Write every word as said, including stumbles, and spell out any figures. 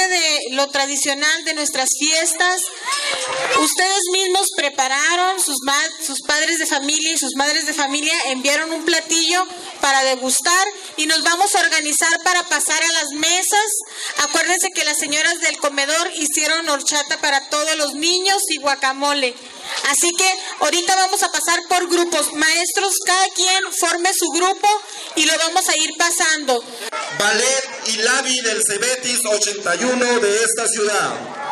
de lo tradicional de nuestras fiestas. Ustedes mismos prepararon, sus, sus padres de familia y sus madres de familia enviaron un platillo para degustar y nos vamos a organizar para pasar a las mesas. Acuérdense que las señoras del comedor hicieron horchata para todos los niños y guacamole. Así que ahorita vamos a pasar por grupos. Maestros, cada quien forme su grupo y lo vamos a ir pasando. Ballet y Labi del Cebetis ochenta y uno de esta ciudad.